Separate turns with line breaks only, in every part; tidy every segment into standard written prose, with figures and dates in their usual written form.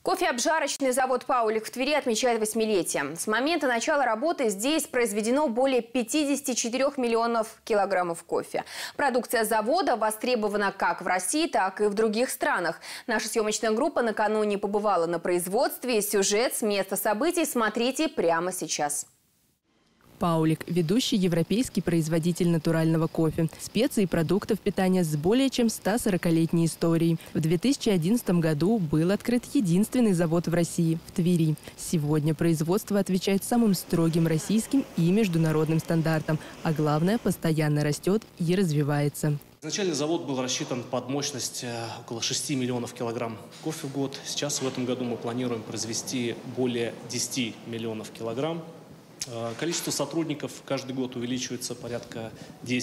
Кофеобжарочный завод «Паулик» в Твери отмечает 8-летие. С момента начала работы здесь произведено более 54 миллионов килограммов кофе. Продукция завода востребована как в России, так и в других странах. Наша съемочная группа накануне побывала на производстве. Сюжет с места событий смотрите прямо сейчас.
«Паулик» – ведущий европейский производитель натурального кофе, специй и продуктов питания с более чем 140-летней историей. В 2011 году был открыт единственный завод в России – в Твери. Сегодня производство отвечает самым строгим российским и международным стандартам, а главное – постоянно растет и развивается.
Изначально завод был рассчитан под мощность около 6 миллионов килограмм кофе в год. Сейчас в этом году мы планируем произвести более 10 миллионов килограмм. Количество сотрудников каждый год увеличивается порядка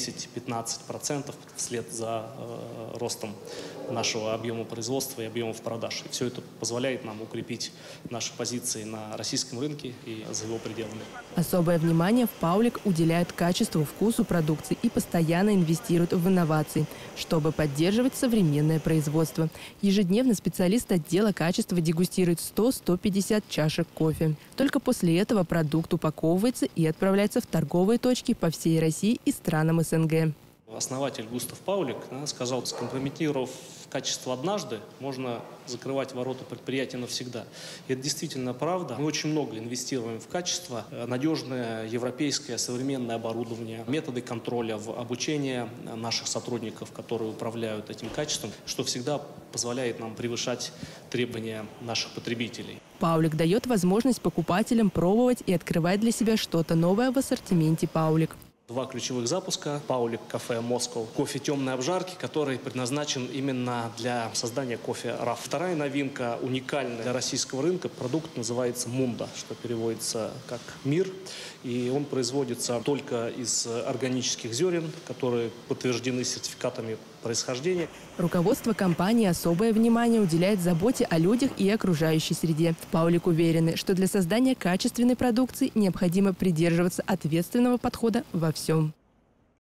10-15% вслед за ростом нашего объема производства и объемов продаж. И все это позволяет нам укрепить наши позиции на российском рынке и за его пределами.
Особое внимание в «Паулик» уделяют качеству, вкусу продукции и постоянно инвестируют в инновации, чтобы поддерживать современное производство. Ежедневно специалист отдела качества дегустирует 100-150 чашек кофе. Только после этого продукт упаковывается и отправляется в торговые точки по всей России и странам СНГ.
Основатель Густав Паулик сказал, скомпрометировав качество однажды, можно закрывать ворота предприятия навсегда. И это действительно правда. Мы очень много инвестируем в качество, надежное европейское современное оборудование, методы контроля, в обучение наших сотрудников, которые управляют этим качеством, что всегда позволяет нам превышать требования наших потребителей.
«Паулик» дает возможность покупателям пробовать и открывать для себя что-то новое в ассортименте «Паулик».
2 ключевых запуска: «Паулик Кафе Москва», кофе темной обжарки, который предназначен именно для создания кофе раф. Вторая новинка, уникальная для российского рынка, продукт называется «Мунда», что переводится как «мир». И он производится только из органических зерен, которые подтверждены сертификатами происхождения.
Руководство компании особое внимание уделяет заботе о людях и окружающей среде. В «Паулик» уверены, что для создания качественной продукции необходимо придерживаться ответственного подхода во всем.